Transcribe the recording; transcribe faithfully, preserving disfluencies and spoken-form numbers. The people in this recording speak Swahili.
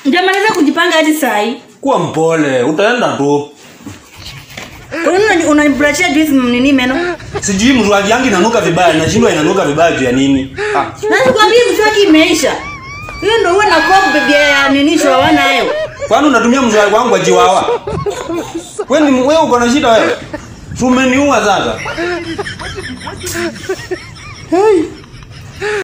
Njamaliza kujipanga hadi saa hii. Kuwa mpole, utaenda tu. Kwa nini unanibrashia juice nini meno? Sijui mswaki yangu inanuka vibaya, nashindwa inanuka vibaya juu ya nini? Ah. Na nikwambia mswaki imeisha. Hiyo ndio wewe na kwa bibi ya nini shwa nayo. Kwani unatumia mswaki wangu wa jiwawa? Wewe ni wewe uko na shida wewe. Tumeniua sasa. Hey.